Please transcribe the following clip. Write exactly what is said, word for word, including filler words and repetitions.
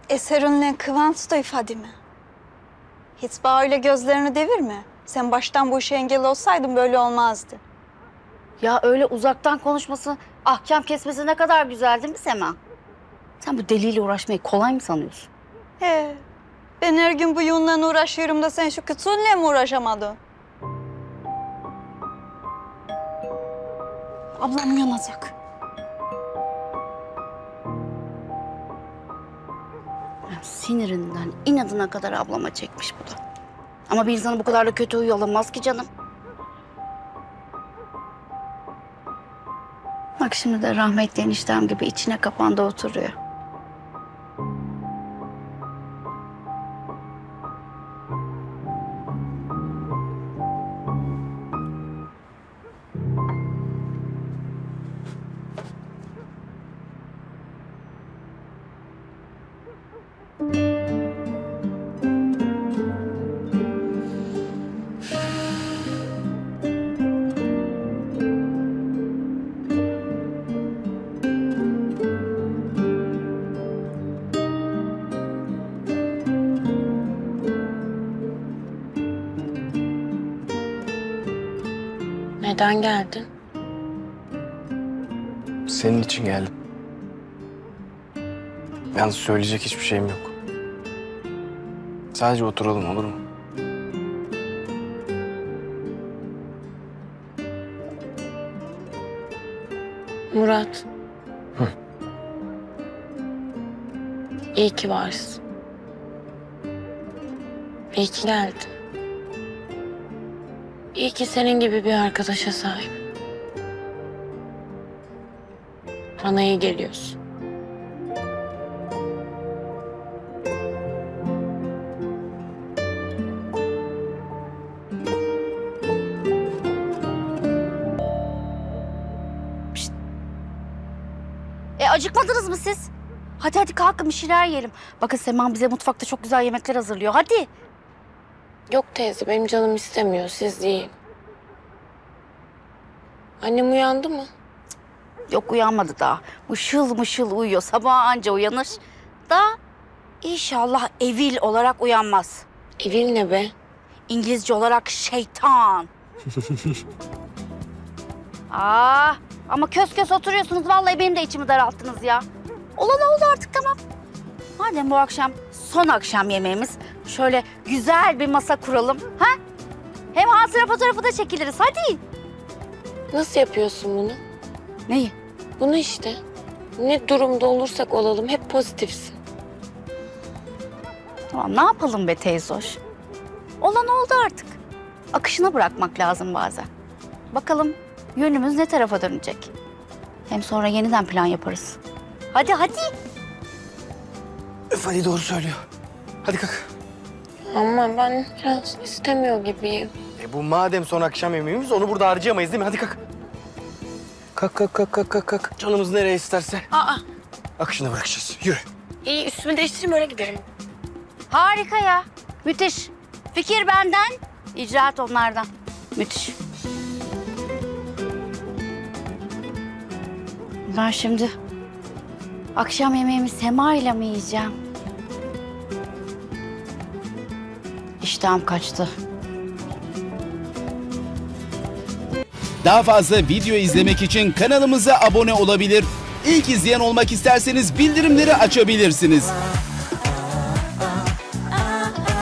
Eserinle Kıvanç da Fadime. Hiç bana öyle gözlerini devirme. Sen baştan bu işe engel olsaydın böyle olmazdı. Ya öyle uzaktan konuşması, ahkam kesmesi ne kadar güzel değil mi Sema? Sen bu deliyle uğraşmayı kolay mı sanıyorsun? He, ben her gün bu yunla uğraşıyorum da sen şu kütüğünle mi uğraşamadın? Ablam uyanacak. Ya sinirinden, inadına kadar ablama çekmiş bu da. Ama bir insanı bu kadar da kötü huyu olamaz ki canım. Bak şimdi de rahmetli eniştem gibi içine kapandı oturuyor. Neden geldin? Senin için geldim. Yalnız söyleyecek hiçbir şeyim yok. Sadece oturalım, olur mu? Murat. Hı. İyi ki varsın. İyi ki geldin. İyi ki senin gibi bir arkadaşa sahip. Bana iyi geliyorsun. E acıkmadınız mı siz? Hadi hadi kalkın bir şeyler yiyelim. Bakın Sema bize mutfakta çok güzel yemekler hazırlıyor. Hadi. Yok teyze, benim canım istemiyor. Siz yiyin. Annem uyandı mı? Yok uyanmadı daha. Mışıl mışıl uyuyor. Sabah anca uyanır. Da inşallah evil olarak uyanmaz. Evil ne be? İngilizce olarak şeytan. Aa, ama kös kös oturuyorsunuz. Vallahi benim de içimi daralttınız ya. Olan oldu artık, tamam. Madem bu akşam son akşam yemeğimiz, şöyle güzel bir masa kuralım. Ha? Hem hatıra fotoğrafı da çekiliriz. Hadi. Nasıl yapıyorsun bunu? Neyi? Bunu işte. Ne durumda olursak olalım hep pozitifsin. Tamam, ne yapalım be teyzoş? Olan oldu artık. Akışına bırakmak lazım bazen. Bakalım yönümüz ne tarafa dönecek? Hem sonra yeniden plan yaparız. Hadi hadi. Öf, Ali doğru söylüyor. Hadi kalk. Ama ben biraz istemiyor gibiyim. E bu madem son akşam yemeğimiz, onu burada harcayamayız değil mi? Hadi kalk. Kalk, kalk, kalk, kalk, kalk, kalk. Canımız nereye isterse Aa, akışına bırakacağız. Yürü. iyi, üstümü değiştireyim öyle giderim. Harika ya. Müthiş. Fikir benden, icraat onlardan. Müthiş. Ben şimdi akşam yemeğimi Sema ile mi yiyeceğim? İştahım kaçtı. Daha fazla video izlemek için kanalımıza abone olabilir. İlk izleyen olmak isterseniz bildirimleri açabilirsiniz.